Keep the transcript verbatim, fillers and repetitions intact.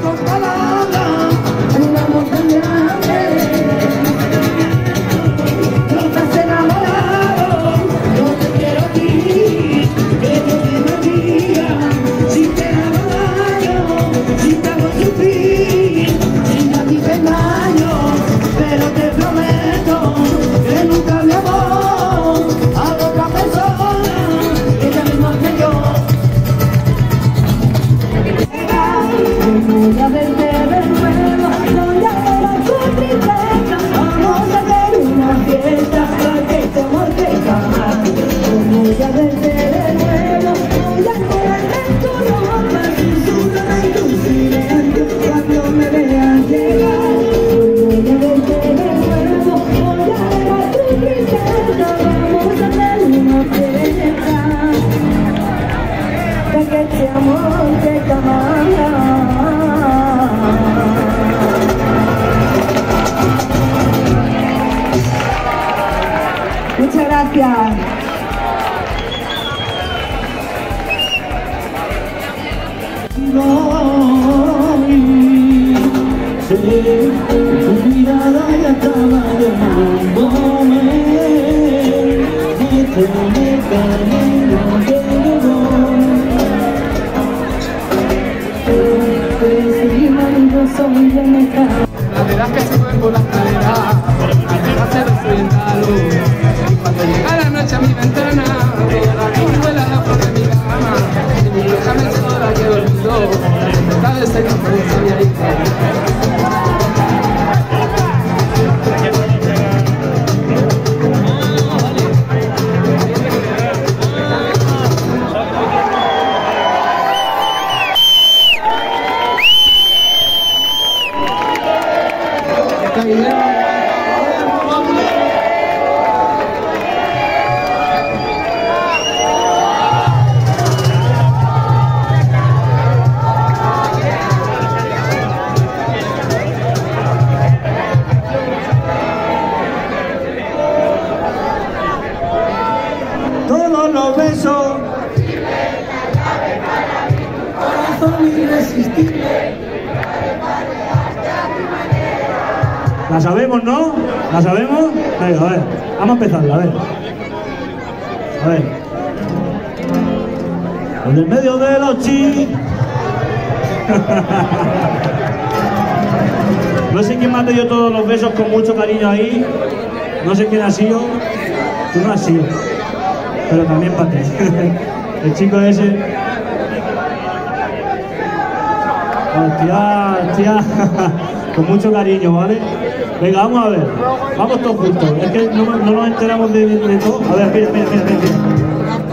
con palabras en un amor tan grande. No estás enamorado, yo te quiero a ti, que yo te bendiga. Si te hago daño, si te hago sufrir, si a ti te engaño, pero te prometo que nunca mi amor a otra persona, ella misma que yo. Voy a verte de nuevo, voy a ver a tu tristeza, vamos a hacer una fiesta para que este amor crezca más. Voy a verte de nuevo, voy a envolver en tu ropa, susurrar en tu silencio cuando me veas llegar. Voy a verte de nuevo, voy a ver a tu tristeza, vamos a hacer una fiesta para que este amor crezca más. Muchas gracias. No, sé que tu mirada ya estaba llamándome, y este camino que soy de meta. Laderas que suben por la escalera, al terracer soy el calor. Y cuando llega la noche a mi ventana, toda la luz vuela la flor de mi cama. Y mi vieja me echó la que olvidó, esta vez se no puede saber ahí. Todos los besos, corazón irresistible. ¿La sabemos, no? ¿La sabemos? Venga, a ver, vamos a empezarla, a ver. A ver. En el medio de los chis. No sé quién me ha pedido todos los besos con mucho cariño ahí. No sé quién ha sido. Tú no has sido. Pero también para ti. El chico ese. Hostia, hostia. Con mucho cariño, ¿vale? Venga, vamos a ver. Vamos todos juntos. Es que no, no nos enteramos de, de todo. A ver, mira, mira, mira, mira.